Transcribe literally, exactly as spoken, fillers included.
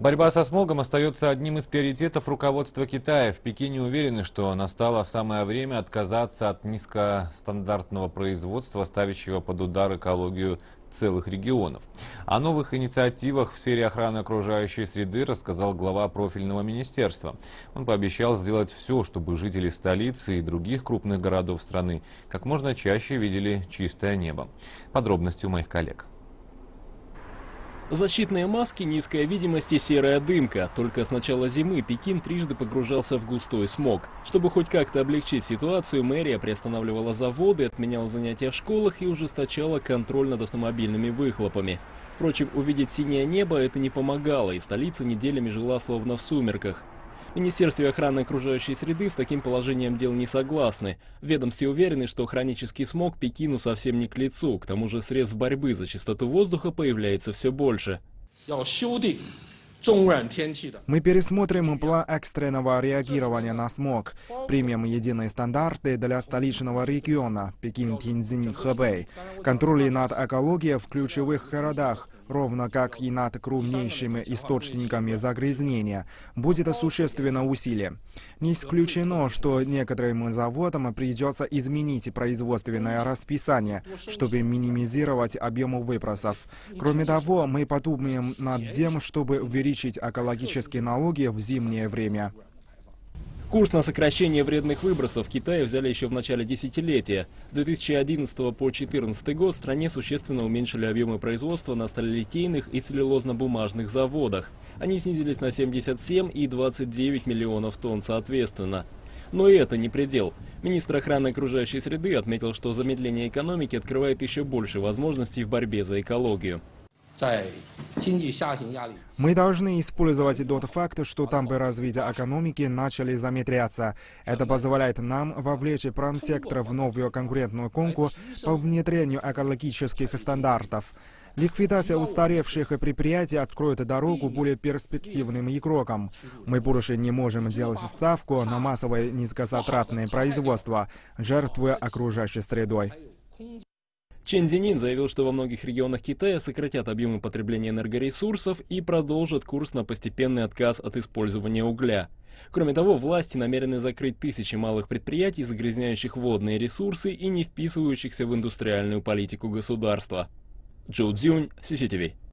Борьба со смогом остается одним из приоритетов руководства Китая. В Пекине уверены, что настало самое время отказаться от низкостандартного производства, ставящего под удар экологию целых регионов. О новых инициативах в сфере охраны окружающей среды рассказал глава профильного министерства. Он пообещал сделать все, чтобы жители столицы и других крупных городов страны как можно чаще видели чистое небо. Подробности у моих коллег. Защитные маски, низкая видимость и серая дымка. Только с начала зимы Пекин трижды погружался в густой смог. Чтобы хоть как-то облегчить ситуацию, мэрия приостанавливала заводы, отменяла занятия в школах и ужесточала контроль над автомобильными выхлопами. Впрочем, увидеть синее небо это не помогало, и столица неделями жила словно в сумерках. В Министерстве охраны окружающей среды с таким положением дел не согласны. В ведомстве уверены, что хронический смог Пекину совсем не к лицу. К тому же средств борьбы за чистоту воздуха появляется все больше. Мы пересмотрим план экстренного реагирования на смог. Примем единые стандарты для столичного региона Пекин, Тяньцзинь, Хэбэй. Контроль над экологией в ключевых городах, ровно как и над крупнейшими источниками загрязнения, будет существенно усилие. Не исключено, что некоторым заводам придется изменить производственное расписание, чтобы минимизировать объем выбросов. Кроме того, мы подумаем над тем, чтобы увеличить экологические налоги в зимнее время. Курс на сокращение вредных выбросов в Китае взяли еще в начале десятилетия. С две тысячи одиннадцатого по две тысячи четырнадцатый год в стране существенно уменьшили объемы производства на сталелитейных и целлюлозно-бумажных заводах. Они снизились на семьдесят семь и двадцать девять миллионов тонн соответственно. Но и это не предел. Министр охраны окружающей среды отметил, что замедление экономики открывает еще больше возможностей в борьбе за экологию. Мы должны использовать тот факт, что темпы развития экономики начали замедляться. Это позволяет нам вовлечь промсектор в новую конкурентную гонку по внедрению экологических стандартов. Ликвидация устаревших предприятий откроет дорогу более перспективным игрокам. Мы больше не можем делать ставку на массовое низкозатратное производство, жертвуя окружающей средой. Чен Цзинин заявил, что во многих регионах Китая сократят объемы потребления энергоресурсов и продолжат курс на постепенный отказ от использования угля. Кроме того, власти намерены закрыть тысячи малых предприятий, загрязняющих водные ресурсы и не вписывающихся в индустриальную политику государства. Джоу Цзюнь, Си Си Ти Ви.